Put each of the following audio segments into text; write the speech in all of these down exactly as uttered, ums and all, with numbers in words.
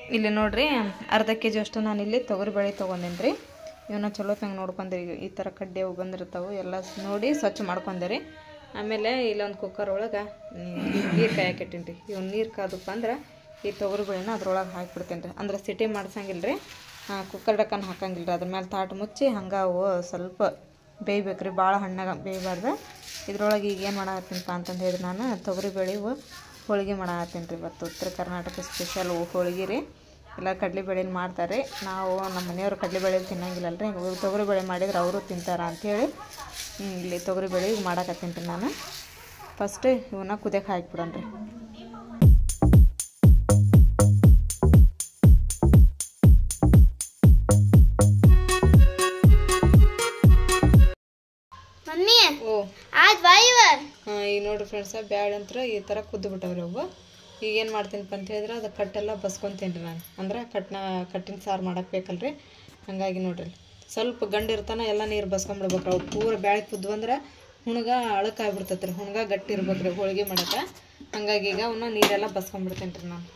ಇಲ್ಲಿ ನೋಡ್ರಿ ಅರ್ಧ ಕೆ ಜಿ ಅಷ್ಟು ನಾನು ಇಲ್ಲಿ ತೊಗರಿಬೇಳೆ ತೊಗೊಂಡೇನಿ ರೀ. ಇವನ್ನ ಚಲೋ ತಂಗ ನೋಡ್ಕೊಂಡ್ರಿ. ಈ ಥರ ಕಡ್ಡೆ ಅವು ಬಂದಿರ್ತಾವೆ ಎಲ್ಲ ನೋಡಿ ಸ್ವಚ್ಛ ಮಾಡ್ಕೊಂಡೆ ರೀ. ಆಮೇಲೆ ಇಲ್ಲೊಂದು ಕುಕ್ಕರ್ ಒಳಗೆ ನೀರು ಕಾಯಕ್ಕಿಟ್ಟೀನಿ ರೀ. ಇವ್ ನೀರು ಕಾದಪ್ಪ ಅಂದ್ರೆ ಈ ತೊಗರಿಬೇಳೆನ ಅದ್ರೊಳಗೆ ಹಾಕಿಬಿಡ್ತೇನೆ ರೀ. ಅಂದ್ರೆ ಸಿಟಿ ಮಾಡ್ಸಂಗಿಲ್ಲ ರೀ, ಕುಕ್ಕರ್ ಡಕ್ಕನ್ ಹಾಕಂಗಿಲ್ಲ ರೀ. ಅದ್ರ ಮೇಲೆ ತಾಟು ಮುಚ್ಚಿ ಹಂಗೆ ಅವು ಸ್ವಲ್ಪ ಬೇಯ್ಬೇಕು ರೀ, ಭಾಳ ಹಣ್ಣಾಗ ಬೇಯಬಾರ್ದು. ಇದ್ರೊಳಗೆ ಈಗ ಏನು ಮಾಡತ್ತೀನಪ್ಪ ಅಂತಂದು ಹೇಳಿದ್ರೆ ನಾನು ತೊಗರಿಬೇಳೆ ಹೋಳಿಗೆ ಮಾಡತ್ತೀನಿ ರೀ. ಇವತ್ತು ಉತ್ತರ ಕರ್ನಾಟಕ ಸ್ಪೆಷಲ್ ಹೋಳಿಗೆ ರೀ. ಎಲ್ಲ ಕಡಲೆಬೇಳೆಲಿ ಮಾಡ್ತಾರೆ. ನಾವು ನಮ್ಮ ಮನೆಯವರು ಕಡಲೆಬೇಳೆ ತಿನ್ನಂಗಿಲ್ಲ ರೀ. ತೊಗರಿಬೇಳೆ ಮಾಡಿದ್ರೆ ಅವರು ತಿಂತಾರ ಅಂಥೇಳಿ ಇಲ್ಲಿ ತೊಗರಿಬೇಳೆ ಈಗ ಮಾಡಾಕತ್ತೀನಿ ರೀ ನಾನು. ಫಸ್ಟ್ ಇವನ್ನ ಕುದಿಯಕ್ಕೆ ಹಾಕಿಬಿಡೋಣ ರೀ. ಓ ಹಾಂ, ಈಗ ನೋಡಿರಿ ಫ್ರೆಂಡ್ಸ, ಬ್ಯಾಡ ಅಂತ ಈ ಥರ ಕುದ್ದು ಬಿಟ್ಟವ್ರಿ ಅವು. ಈಗ ಏನು ಮಾಡ್ತೀನಪ್ಪ ಅಂತ ಹೇಳಿದ್ರೆ ಅದು ಕಟ್ಟೆಲ್ಲ ಬಸ್ಕೊತೀನಿ ರೀ ನಾನು. ಅಂದ್ರೆ ಕಟ್ಟಿನ ಕಟ್ಟಿನ ಸಾರು ಮಾಡಕ್ಕೆ ಬೇಕಲ್ರಿ. ಹಾಗಾಗಿ ನೋಡ್ರಿ ಸ್ವಲ್ಪ ಗಂಡು ಇರ್ತಾನೆ ಎಲ್ಲ ನೀರು ಬಸ್ಕೊಂಡ್ಬಿಡ್ಬೇಕ್ರಿ. ಅವು ಪೂರ ಬ್ಯಾಳೆ ಕುದ್ದು ಅಂದ್ರೆ ಹುಣ್ಗ ಅಳಕಾಗ್ಬಿಡ್ತೈತೆ ರೀ, ಹುಣ್ಗ ಗಟ್ಟಿ ಇರ್ಬೇಕ್ರಿ ಹೋಳಿಗೆ ಮಾಡಕ್ಕೆ. ಹಂಗಾಗಿ ಈಗ ಅವನ್ನ ನೀರೆಲ್ಲ ಬಸ್ಕೊಂಡ್ಬಿಡ್ತೇನೆ ರೀ ನಾನು.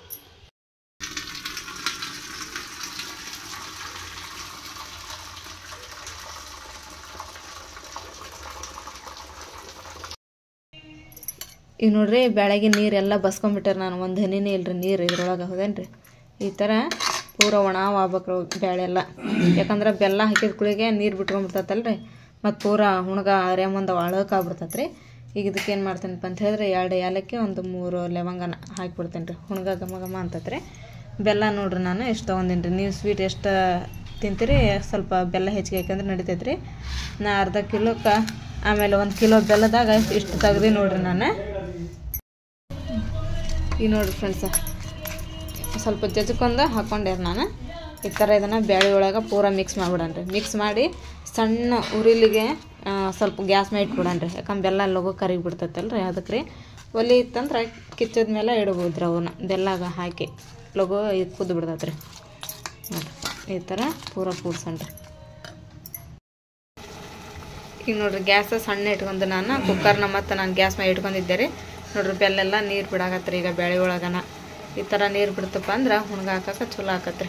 ಈಗ ನೋಡ್ರಿ ಬೆಳಗ್ಗೆ ನೀರೆಲ್ಲ ಬಸ್ಕೊಂಡ್ಬಿಟ್ಟಾರೆ ನಾನು. ಒಂದು ಹನಿನೇ ಇಲ್ಲರಿ ನೀರು ಇದ್ರೊಳಗೆ, ಹೌದೇನ್ರಿ? ಈ ಥರ ಪೂರ ಒಣ ಆಗ್ಬೇಕ್ರಿ ಬೇಳೆ ಎಲ್ಲ. ಯಾಕಂದ್ರೆ ಬೆಲ್ಲ ಹಾಕಿದ ಕುಳಿಗೆ ನೀರು ಬಿಟ್ಕೊಂಡ್ಬಿಡ್ತೈತಲ್ರಿ, ಮತ್ತು ಪೂರ ಹುಣ್ಗ ಅರೆಮಂದ ಅಳಕಾಗ್ಬಿಡ್ತೈತೆ ರೀ. ಈಗ ಇದಕ್ಕೆ ಏನು ಮಾಡ್ತೇನಪ್ಪ ಅಂತ ಹೇಳಿದ್ರೆ ಎರಡು ಏಲಕ್ಕಿ ಒಂದು ಮೂರು ಲವಂಗನ ಹಾಕಿಬಿಡ್ತೇನೆ ರೀ. ಹುಣ್ಗ ಘಮ ಘಮ ಅಂತೈತೆ ರೀ. ಬೆಲ್ಲ ನೋಡ್ರಿ ನಾನು ಎಷ್ಟು ತೊಗೊಂಡೀನಿ ರೀ. ನೀವು ಸ್ವೀಟ್ ಎಷ್ಟು ತಿಂತೀರಿ ಸ್ವಲ್ಪ ಬೆಲ್ಲ ಹೆಚ್ಚಿಗೆ ಹಾಕಂದ್ರೆ ನಡಿತೈತೆ ರೀ. ನಾ ಅರ್ಧ ಕಿಲೋಕ್ಕೆ ಆಮೇಲೆ ಒಂದು ಕಿಲೋ ಬೆಲ್ಲದಾಗ ಇಷ್ಟು ತೆಗ್ದು ನೋಡ್ರಿ ನಾನು. ಈಗ ನೋಡಿರಿ ಫ್ರೆಂಡ್ಸ, ಸ್ವಲ್ಪ ಜಜ್ಕೊಂಡ ಹಾಕ್ಕೊಂಡೆ ನಾನು. ಈ ಥರ ಇದನ್ನು ಬ್ಯಾಳೆ ಒಳಗೆ ಪೂರ ಮಿಕ್ಸ್ ಮಾಡಿಬಿಡೋಣ ರೀ. ಮಿಕ್ಸ್ ಮಾಡಿ ಸಣ್ಣ ಉರಿಲಿಗೆ ಸ್ವಲ್ಪ ಗ್ಯಾಸ್ ಮೇಲೆ ಇಟ್ಬಿಡೋಣ ರೀ. ಯಾಕಂದ್ರೆ ಬೆಲ್ಲ ಲಗು ಕರಿಗಿ ಬಿಡ್ತೈತಲ್ಲ ರೀ. ಅದಕ್ಕೆ ರೀ ಒಲೆ ಇತ್ತಂದ್ರೆ ಕಿಚ್ಚದ ಮೇಲೆ ಇಡ್ಬೋದು ರೀ ಅವನ್ನ. ಬೆಲ್ಲಾಗ ಹಾಕಿ ಲಗು ಇದು ಕುದ್ದು ಬಿಡ್ತೈತೆ ರೀ. ಈ ಥರ ಪೂರ ಕೂಡ್ಸೋಣ ರೀ. ಈಗ ನೋಡ್ರಿ ಗ್ಯಾಸ್ ಸಣ್ಣ ಇಟ್ಕೊಂಡು ನಾನು ಕುಕ್ಕರ್ನ ಮತ್ತು ನಾನು ಗ್ಯಾಸ್ ಮೇಲೆ ಇಟ್ಕೊಂಡಿದ್ದೆ ರೀ. ನೋಡ್ರಿ ಬೆಲ್ಲೆಲ್ಲ ನೀರು ಬಿಡಾಕತ್ರಿ. ಈಗ ಬ್ಯಾಳೆ ಒಳಗನ ಈ ಥರ ನೀರು ಬಿಡ್ತಪ್ಪ ಅಂದ್ರೆ ಹುಣ್ಗ ಹಾಕಕ್ಕೆ ಚಲೋ ಆಕತ್ರಿ.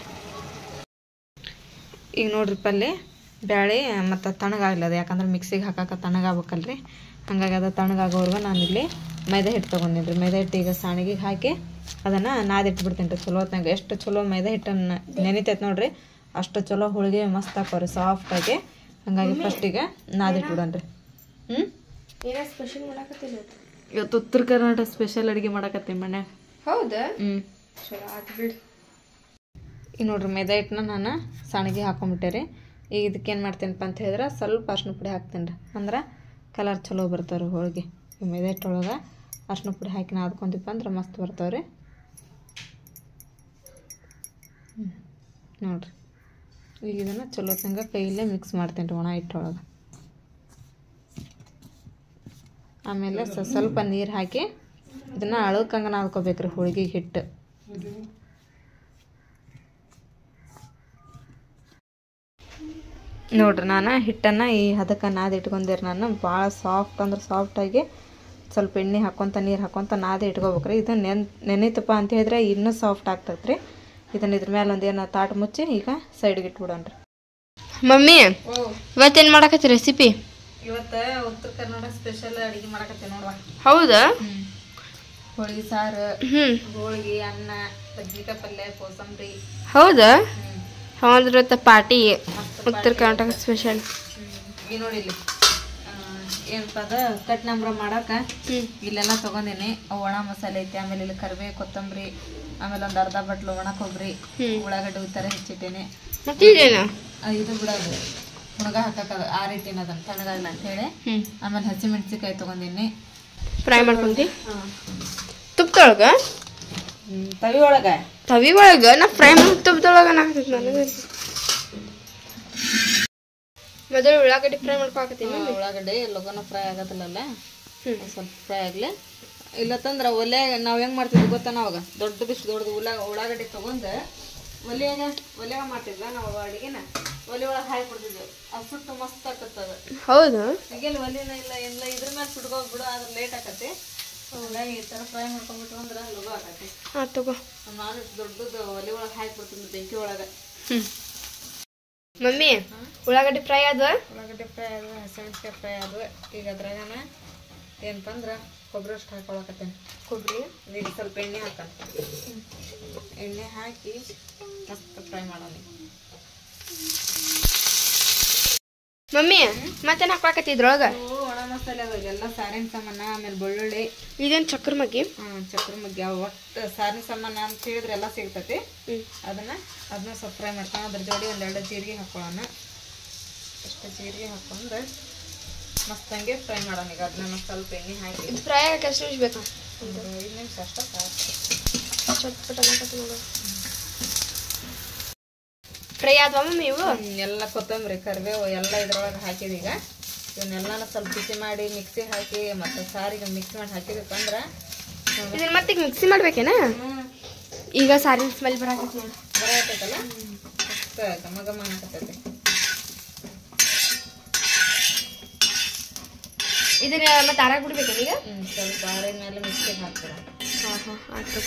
ಈಗ ನೋಡ್ರಿ ಪಲ್ಲೆ ಬ್ಯಾಳೆ ಮತ್ತು ತಣ್ಣಗಾಗ್ಲದ, ಯಾಕಂದ್ರೆ ಮಿಕ್ಸಿಗೆ ಹಾಕಕ್ಕೆ ತಣ್ಣಗಾಗ್ಬೇಕಲ್ರಿ. ಹಂಗಾಗಿ ಅದು ತಣ್ಣಗಾಗೋರ್ಗು ನಾನಿಲ್ಲಿ ಮೈದಾ ಹಿಟ್ಟು ತೊಗೊಂಡಿನಿ ರೀ. ಮೈದಾ ಹಿಟ್ಟು ಈಗ ಸಾಣಿಗೆ ಹಾಕಿ ಅದನ್ನು ನಾದಿಟ್ಬಿಡ್ತೀನಿ ರೀ ಚಲೋ ಹೊತ್ನಾಗ. ಎಷ್ಟು ಚಲೋ ಮೈದಾ ಹಿಟ್ಟನ್ನು ನೆನಿತೈತೆ ನೋಡ್ರಿ ಅಷ್ಟು ಚಲೋ ಹೋಳಿಗೆ ಮಸ್ತ್ ಹಾಕೋರಿ ಸಾಫ್ಟಾಗಿ. ಹಂಗಾಗಿ ಫಸ್ಟಿಗೆ ನಾದಿಟ್ಬಿಡೋಣ ರೀ. ಹ್ಞೂ ಏನೋ ಸ್ಪೆಷಲ್ ಮಾಡಕತ್ತೀನಿ ಇವತ್ತು ಉತ್ತರ ಕರ್ನಾಟಕ ಸ್ಪೆಷಲ್ ಅಡುಗೆ ಮಾಡಕತ್ತೀನಿ ಮನೆ. ಹೌದಾ? ಹ್ಞೂ ಚಲೋ ಆಯ್ತು ಬಿಡಿ. ಈಗ ನೋಡ್ರಿ ಮೈದಾ ಹಿಟ್ಟನ್ನ ನಾನು ಸಾಣಿಗೆ ಹಾಕೊಂಬಿಟ್ಟೆ ರೀ. ಈಗ ಇದಕ್ಕೆ ಏನು ಮಾಡ್ತೀನಪ್ಪ ಅಂತ ಹೇಳಿದ್ರೆ ಸ್ವಲ್ಪ ಅರ್ಶಿನ ಪುಡಿ ಹಾಕ್ತೀನಿ ರೀ. ಅಂದ್ರೆ ಕಲರ್ ಚಲೋ ಬರ್ತಾವ್ರಿ ಹೋಳಿಗೆ. ಈ ಮೈದಾ ಹಿಟ್ಟೊಳಗೆ ಅರ್ಶಿನ ಪುಡಿ ಹಾಕಿ ನಾದ್ಕೊಂತೀಪ್ಪ ಅಂದ್ರೆ ಮಸ್ತ್ ಬರ್ತಾವ್ರಿ. ಹ್ಞೂ ನೋಡಿರಿ ಈಗ ಇದನ್ನು ಚಲೋ ತಂಗ ಕೈಯಲ್ಲೇ ಮಿಕ್ಸ್ ಮಾಡ್ತೀನಿ ರೀ ಒಣ ಹಿಟ್ಟೊಳಗೆ. ಆಮೇಲೆ ಸ್ವಲ್ಪ ನೀರು ಹಾಕಿ ಇದನ್ನು ಅಳಕಂಗೆ ನಾದ್ಕೋಬೇಕ್ರಿ ಹೋಳಿಗೆ ಹಿಟ್ಟು. ನೋಡ್ರಿ ನಾನು ಹಿಟ್ಟನ್ನು ಈ ಹದಕ್ಕೆ ನಾದಿ ಇಟ್ಕೊಂಡಿರಿ ನಾನು. ಭಾಳ ಸಾಫ್ಟ್ ಅಂದ್ರೆ ಸಾಫ್ಟಾಗಿ ಸ್ವಲ್ಪ ಎಣ್ಣೆ ಹಾಕ್ಕೊತ ನೀರು ಹಾಕ್ಕೊತ ನಾದಿ ಇಟ್ಕೋಬೇಕ್ರಿ. ಇದು ನೆನ್ ನೆನೀತಪ್ಪ ಅಂತ ಹೇಳಿದ್ರೆ ಇನ್ನೂ ಸಾಫ್ಟ್ ಆಗ್ತೈತೆ ರೀ. ಇದನ್ನು ಇದ್ರ ಮೇಲೆ ಒಂದು ಏನೋ ತಾಟು ಮುಚ್ಚಿ ಈಗ ಸೈಡ್ಗೆ ಇಟ್ಬಿಡೋಣ ರೀ. ಮಮ್ಮಿ ಇವತ್ತೇನು ಮಾಡಕತ್ತಿ ರೆಸಿಪಿ? ಇವತ್ತು ಉತ್ತರ ಕರ್ನಾಟಕ ಸ್ಪೆಷಲ್ ಅಡುಗೆ ಮಾಡಕತ್ತೀನಿ ನೋಡುವ. ಹೌದಾ? ಹೋಳಿಗೆ ಸಾರು, ಹ್ಞೂ ಹೋಳಿಗೆ, ಅನ್ನ, ಬದ್ನಿಕಾಯಿ ಪಲ್ಯ, ಕೋಸಂಬರಿ. ಹೌದಾ? ಹೌದ್ರ ಪಾರ್ಟಿ ಉತ್ತರ ಕರ್ನಾಟಕ ಸ್ಪೆಷಲ್. ಈ ನೋಡಿ ಇಲ್ಲಿ ಏನಪ್ಪ ಅದ ಕಟ್ ನಂಬ್ರ ಮಾಡಕ್ಕೆ ಇಲ್ಲೆಲ್ಲ ತೊಗೊಂಡೀನಿ. ಒಣ ಮಸಾಲೆ ಐತಿ, ಆಮೇಲೆ ಇಲ್ಲಿ ಕರಿಬೇವು, ಕೊತ್ತಂಬರಿ, ಆಮೇಲೆ ಒಂದು ಅರ್ಧ ಬಟ್ಲು ಒಣ ಕೊಬ್ಬರಿ, ಉಳ್ಳಾಗಡ್ಡೆ ಈ ಥರ ಹೆಚ್ಚಿಟ್ಟೇನೆ. ಇದು ಬಿಡೋದು ಹುಣಗ ಹಾಕಕ್ಕೆ ಆರಿಟ್ಟಿನ ಅದನ್ನು ತಣ್ಣಗಾಗಲ್ಲ ಅಂತ ಹೇಳಿ. ಆಮೇಲೆ ಹಸಿಮೆಣ್ಸಿಕಾಯಿ ತೊಗೊಂಡೀನಿ, ಫ್ರೈ ಮಾಡ್ಕೊಂಡಿ ತುಪ್ಪದೊಳಗೆ. ತವಿ ಒಳಗೆ ತವಿ ಒಳಗೆ ನಾ ಫ್ರೈ ಮಾಡಿ ತುಪ್ಪದೊಳಗೆ ನಾಗ್ತೈತಿ ನನಗೆ. ಮೊದಲು ಉಳ್ಳಾಗಡ್ಡಿ ಫ್ರೈ ಮಾಡ್ಕೊಳಕತ್ತೀನಿ. ಉಳ್ಳಾಗಡ್ಡೆ ಲಗೋನ ಫ್ರೈ ಆಗತ್ತಲ್ಲ, ಸ್ವಲ್ಪ ಫ್ರೈ ಆಗಲಿ. ಇಲ್ಲತ್ತಂದ್ರೆ ಒಲೆ ನಾವು ಹೆಂಗೆ ಮಾಡ್ತಿದ್ವಿ ಗೊತ್ತಾ? ನಾವಾಗ ದೊಡ್ಡದಿಷ್ಟು ದೊಡ್ಡದು ಉಳ್ಳಾ ಉಳ್ಳಾಗಡ್ಡೆ ತೊಗೊಂಡು ಒಲೆಯಾಗ ಒಲೆಯಾಗ ಮಾಡ್ತಿದ್ವ ನಾವು ಅಡುಗೆನ. ಒಲೆ ಒಳಗೆ ಹಾಕಿ ಕೊಡ್ತಿದ್ವಿ, ಅದು ಸುಟ್ಟು ಮಸ್ತ್ ಆಕತ್ತದ. ಹೌದು? ಈಗೆಲ್ಲ ಒಲೆನ ಇಲ್ಲ ಏನಿಲ್ಲ, ಇದ್ರ ಮೇಲೆ ಸುಟ್ಕೋಗ್ಬಿಡು, ಆದ್ರೆ ಲೇಟ್ ಆಕತಿ. ಈ ಥರ ಫ್ರೈ ಮಾಡ್ಕೊಂಡ್ಬಿಟ್ಟು ಅಂದ್ರೆ ಲಘು ಆಗತ್ತೆ. ಹಾಂ ತಗೋ. ನಾನು ಇಷ್ಟು ದೊಡ್ಡದು ಒಲೆ ಒಳಗೆ ಹಾಕಿಬಿಡ್ತೀನಿ ಬೆಂಕಿ ಒಳಗೆ. ಹ್ಞೂ ಮಮ್ಮಿ ಉಳ್ಳಾಗಡ್ಡಿ ಫ್ರೈ ಅದು ಉಳ್ಳಾಗಡ್ಡಿ ಫ್ರೈ ಅದು ಹಸಿಮೆಣ್ಸಿಕಾಯಿ ಫ್ರೈ ಅದು. ಈಗ ಅದ್ರಾಗನ ಏನಪ್ಪ ಅಂದ್ರೆ ಕೊಬ್ಬರಿ ಅಷ್ಟು ಹಾಕೊಳಕತ್ತೇನೆ. ಕೊಬ್ಬರಿ ಈಗ ಸ್ವಲ್ಪ ಎಣ್ಣೆ ಹಾಕೋಣ. ಎಣ್ಣೆ ಹಾಕಿ ಮಸ್ತ್ ಫ್ರೈ ಮಾಡೋಣ. ಮಮ್ಮಿ ಮತ್ತೇನು ಹಾಕೊಳಕತ್ತಿ ಇದ್ರೊಳಗೆ? ಒಣ ಮಸಾಲೆ ಅದಾವ ಎಲ್ಲ ಸಾರಿನ ಸಾಮಾನ, ಆಮೇಲೆ ಬೆಳ್ಳುಳ್ಳಿ. ಇದೇನು ಚಕ್ರ ಮಗ್ಗಿ? ಹ್ಞೂ ಚಕ್ರ ಮಗ್ಗಿ ಒಟ್ಟು ಸಾರಿನ ಸಾಮಾನು ಅಂತ ಹೇಳಿದ್ರೆ ಎಲ್ಲ ಸಿಗ್ತೈತಿ. ಅದನ್ನ ಅದನ್ನ ಸ್ವಲ್ಪ ಫ್ರೈ ಮಾಡ್ಕೊಂಡು ಅದ್ರ ಜೋಡಿ ಒಂದೆರಡು ಜೀರಿಗೆ ಹಾಕೊಳ್ಳೋಣ. ಅಷ್ಟು ಜೀರಿಗೆ ಹಾಕೊಂಡು ಮಸ್ತಂಗೆ ಫ್ರೈ ಮಾಡೋಣ. ಈಗ ಅದನ್ನ ಸ್ವಲ್ಪ ಎಣ್ಣೆ ಹಾಕಿ ಫ್ರೈ ಆಗಕ್ಕೆ ಎಷ್ಟು ನಿಮಿಷ ಬೇಕಾ? ಒಂದು ಐದು ನಿಮಿಷ ಅಷ್ಟೇ ಸಾಕು. ಚಟ್ಪಟ ಮಾಡಕತ್ತಿ ನೋಡು. ಫ್ರೈ ಆದ್ವಾ ಮಮ್ಮಿ ಇವು? ಎಲ್ಲ ಕೊತ್ತಂಬರಿ ಕರಿಬೇವು ಎಲ್ಲ ಇದ್ರೊಳಗೆ ಹಾಕಿದೀಗ. ಈಗ ಇವನ್ನೆಲ್ಲನೂ ಸ್ವಲ್ಪ ಬಿಸಿ ಮಾಡಿ ಮಿಕ್ಸಿ ಹಾಕಿ ಮತ್ತು ಸಾರಿಗೆ ಮಿಕ್ಸ್ ಮಾಡಿ ಹಾಕಿದಪ್ಪ ಅಂದ್ರೆ ಇದನ್ನ ಮತ್ತೆ ಈಗ ಮಿಕ್ಸಿ ಮಾಡ್ಬೇಕೇನ? ಈಗ ಸಾರಿನ ಸ್ಮೆಲ್ ಬರಾಕತ್ತಿ ನೋಡು. ಬರಾಕತ್ತೈತಲ್ಲ ಮಸ್ತ್ ಘಮ ಘಮ ಅನ್ನಕತ್ತೈತಿ. ಇದನ್ನ ಮತ್ತೆ ಆರಾಗ ಬಿಡ್ಬೇಕೇನ ಈಗ? ಹ್ಞೂ ಸ್ವಲ್ಪ ಆರಿದ ಮೇಲೆ ಮಿಕ್ಸಿಗೆ ಹಾಕ್ಬಿಡ. ಹಾಂ ಹಾಂ ಆಯ್ತು.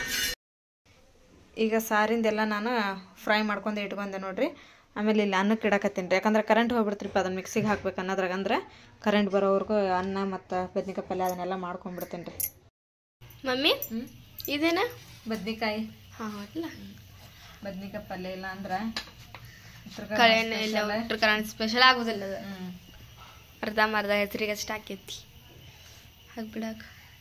ಈಗ ಸಾರಿಂದೆಲ್ಲ ನಾನು ಫ್ರೈ ಮಾಡ್ಕೊಂಡು ಇಟ್ಕೊಂಡೆ ನೋಡ್ರಿ. ಆಮೇಲೆ ಇಲ್ಲಿ ಅನ್ನಕ್ಕೆ ಇಡಕತ್ತೀನಿ ರೀ, ಯಾಕಂದ್ರೆ ಕರೆಂಟ್ ಹೋಗ್ಬಿಡ್ತ್ರಿಪ್ಪ ಅದನ್ನ ಮಿಕ್ಸಿಗೆ ಹಾಕ್ಬೇಕು ಅನ್ನೋದ್ರಾಗ. ಅಂದ್ರೆ ಕರೆಂಟ್ ಬರೋವರೆಗೂ ಅನ್ನ ಮತ್ತು ಬದ್ನಿಕಾಯಿ ಪಲ್ಯ ಅದನ್ನೆಲ್ಲ ಮಾಡ್ಕೊಂಡ್ಬಿಡ್ತೀನಿ ರೀ. ಮಮ್ಮಿ ಇದೇನ? ಬದ್ನಿಕಾಯಿ. ಹಾಂ ಇಲ್ಲ ಬದ್ನಿಕಾಯಿ ಪಲ್ಯ ಇಲ್ಲ ಅಂದ್ರೆ ಕಳೆನ ಇಲ್ಲ ಉತ್ತರ ಕನ್ನಡ ಸ್ಪೆಷಲ್ ಆಗೋದಿಲ್ಲ ಅದು. ಹ್ಞೂ ಅರ್ಧ ಮರ್ಧ ಹೆಸರಿಗೆ ಅಷ್ಟು ಹಾಕೈತಿ ಹಾಕ್ಬಿಡಾಕ.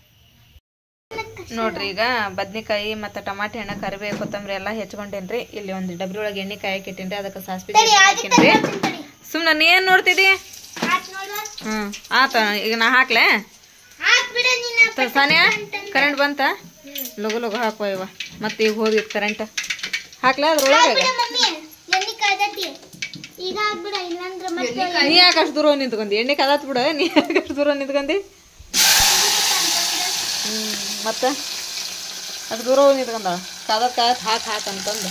ನೋಡ್ರಿ ಈಗ ಬದ್ನಿಕಾಯಿ ಮತ್ತು ಟಮಾಟೆ ಹಣ್ಣು ಕರಿಬೇವು ಕೊತ್ತಂಬರಿ ಎಲ್ಲ ಹೆಚ್ಕೊಂಡೇನಿ ರೀ. ಇಲ್ಲಿ ಒಂದು ಡಬ್ರಿ ಒಳಗೆ ಎಣ್ಣೆ ಕಾಯಕ್ಕೆ ಇಟ್ಟಿನಿ ರೀ. ಅದಕ್ಕೆ ಸಾಸಿವೆ ಹಾಕಿನಿ ರೀ. ಸುಮ್ಮನೆ ನೀ ಏನು ನೋಡ್ತಿದ್ದಿ? ಹ್ಞೂ ಆತ. ಈಗ ನಾ ಹಾಕ್ಲೆ ಸಾನಿಯಾ? ಕರೆಂಟ್ ಬಂತ? ಲಗು ಲಗು ಹಾಕುವ ಇವ. ಮತ್ತೆ ಈಗ ಹೋಗಿತ್ತು ಕರೆಂಟ್. ಹಾಕ್ಲೆ ಅದ್ರೊಳಗೆ? ನೀ ಯಾಕೆ ಅಷ್ಟು ದೂರ ನಿಂತ್ಕೊಂಡಿ? ಎಣ್ಣೆ ಕದಾತ್ ಬಿಡ. ನೀ ಯಾಕೆ ಅಷ್ಟು ದೂರ ನಿಂತ್ಕೊಂಡಿ? ಹ್ಞೂ ಮತ್ತೆ ಅಷ್ಟು ದೂರ ಹೋಗಿ ನಿಂತ್ಕೊಂಡ ಕಾದತ್ ಕಾದತ್ ಹಾಕಿ ಹಾಕಿ ಅಂತಂದು.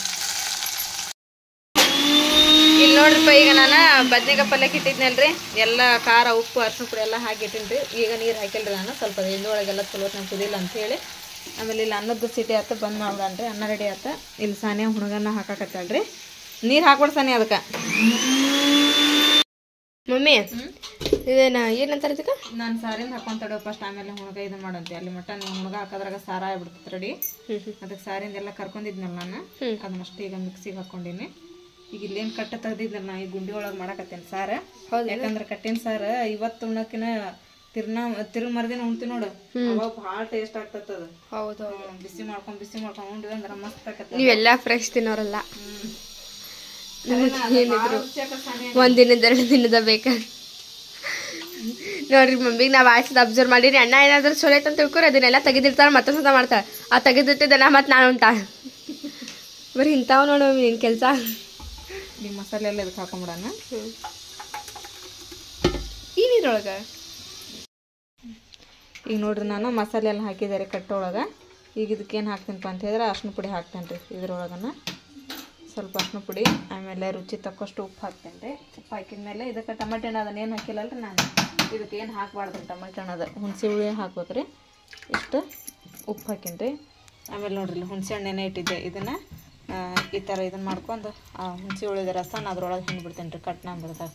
ಇಲ್ಲಿ ನೋಡ್ರಿಪ್ಪ ಈಗ ನಾನು ಬದ್ನಿಕಾಯಿ ಪಲ್ಯಕ್ಕೆ ಇಟ್ಟಿದ್ನಲ್ರಿ. ಎಲ್ಲ ಖಾರ ಉಪ್ಪು ಅರಿಶಿನ ಪುಡಿ ಎಲ್ಲ ಹಾಕಿ ಇಟ್ಟಿನಿ ರೀ. ಈಗ ನೀರು ಹಾಕಿಲ್ರಿ ನಾನು. ಸ್ವಲ್ಪ ಎಣ್ಣೆಯೊಳಗೆಲ್ಲ ಚಲೋ ನಾನು ಕುದಿಲ್ಲ ಅಂಥೇಳಿ. ಆಮೇಲೆ ಇಲ್ಲಿ ಅನ್ನದ್ದು ಸಿಟಿ ಆತ ಬಂದ್ ಮಾಡ್ಬಿಡನ್ರಿ. ಅನ್ನ ರೆಡಿ ಆತ. ಇಲ್ಲಿ ಸಾನಿಯ ಹುಣಗನ್ನ ಹಾಕಾಕತ್ತಳ್ರಿ. ನೀರು ಹಾಕ್ಬಿಡ್ ಸಾನಿ ಅದಕ್ಕೆ. ಮಮ್ಮಿ ಇದೇನ ಏನಂತಾರೆ ಇದಕ್ಕೆ? ನಾನು ಸಾರಿನ ಹಾಕೊಂಡು ತಡೋ ಫಸ್ಟ್, ಆಮೇಲೆ ಹುಣಗ ಇದನ್ನ ಮಾಡಂತೆ. ಅಲ್ಲಿ ಮಟ್ಟ ನೀವು ಹುಣಗ ಹಾಕೋದ್ರಾಗ ಸಾರ ಆಗ್ಬಿಡ್ತೈತೆ ರೆಡಿ. ಅದಕ್ಕೆ ಸಾರಿಂದೆಲ್ಲ ಕರ್ಕೊಂಡಿದ್ನಲ್ಲ ನಾನು, ಅದನ್ನಷ್ಟು ಈಗ ಮಿಕ್ಸಿಗೆ ಹಾಕ್ಕೊಂಡಿನಿ. ಈಗ ಇಲ್ಲೇನು ಕಟ್ಟ ತೆಗ್ದಿದ್ನಲ್ಲ ನಾ ಈ ಗುಂಡಿ ಒಳಗೆ ಮಾಡಕತ್ತೇನೆ ಸಾರ. ಯಾಕಂದ್ರೆ ಕಟ್ಟಿನ ಸಾರ ಇವತ್ತು ಉಣ್ಣಕಿನ ತಿರ್ನಾ ತಿರುಗಿ ಮರ್ದಿನ ಉಣ್ತೀವಿ ನೋಡು, ಅವಾಗ ಭಾಳ ಟೇಸ್ಟ್ ಆಗ್ತದ. ಹೌದು ಬಿಸಿ ಮಾಡ್ಕೊಂಡು ಬಿಸಿ ಮಾಡ್ಕೊಂಡು ಉಂಡ್ವಿ ಅಂದ್ರೆ ಮಸ್ತ್ ಆಗತ್ತೆ. ನೀವೆಲ್ಲ ಫ್ರೆಶ್ ತಿನ್ನೋರಲ್ಲ. ಏನಿದ್ರು ಒಂದಿನದ ಎರಡು ದಿನದ ಬೇಕಾ ನೋಡ್ರಿ. ಮಮ್ಮಿಗೆ ನಾವು ಆಯ್ಸದ ಅಬ್ಸರ್ವ್ ಮಾಡಿರಿ. ಅಣ್ಣ ಏನಾದ್ರು ಚಲೋ ಐತೆ ಅಂತ ತಿಳ್ಕೊರಿ ಅದನ್ನೆಲ್ಲ ತೆಗೆದಿರ್ತಾಳೆ ಮತ್ತೆ ಸುತ್ತ ಮಾಡ್ತಾಳೆ. ಆ ತೆಗೆದಿಟ್ಟಿದ್ದನ್ನ ಮತ್ತೆ ನಾನು ಉಂಟ ಬರೀ ಇಂಥವು ನೋಡು ಮಮ್ಮಿ ನಿನ್ನ ಕೆಲಸ. ನಿಮ್ಮ ಮಸಾಲೆ ಎಲ್ಲ ಇದಕ್ಕೆ ಹಾಕೊಂಬಿಡೋಣ. ಈ ನೀರೊಳಗೆ ಈಗ ನೋಡ್ರಿ ನಾನು ಮಸಾಲೆ ಎಲ್ಲ ಹಾಕಿದ್ದಾರೆ ಕಟ್ಟೊಳಗೆ. ಈಗ ಇದಕ್ಕೆ ಏನು ಹಾಕ್ತೀನಪ್ಪ ಅಂತ ಹೇಳಿದ್ರೆ ಅರ್ಶಿನ ಪುಡಿ ಹಾಕ್ತೇನೆ ರೀ. ಇದ್ರೊಳಗನ ಸ್ವಲ್ಪ ಅರ್ಶಿನ ಪುಡಿ, ಆಮೇಲೆ ರುಚಿ ತಕ್ಕಷ್ಟು ಉಪ್ಪು ಹಾಕ್ತೇನೆ ರೀ. ಉಪ್ಪು ಹಾಕಿದ್ಮೇಲೆ ಇದಕ್ಕೆ ಟಮಾಟೆ ಹಣ್ಣು ಅದನ್ನ ಏನು ಹಾಕಿಲ್ಲಲ್ರಿ ನಾನು. ಇದಕ್ಕೆ ಏನು ಹಾಕ್ಬಾರ್ದು ಟಮಾಟೆ ಹಣ್ಣು, ಹುಣಸೆ ಹುಳಿ ಹಾಕ್ಬೇಕು ರೀ. ಇಷ್ಟು ಉಪ್ಪು ಹಾಕೀನಿ ರೀ. ಆಮೇಲೆ ನೋಡ್ರಿ ಹುಣಸೆ ಹಣ್ಣೇನೆ ಇಟ್ಟಿದ್ದೆ. ಇದನ್ನು ಈ ಥರ ಇದನ್ನು ಮಾಡ್ಕೊಂಡು ಆ ಹುಣಸೆ ಹುಳಿದ ರಸನ ಅದ್ರೊಳಗೆ ಹಿಂಡ್ಬಿಡ್ತೇನೆ ರೀ. ಕಟ್ನ ಅಂಬಿಡ್ತಾರೆ.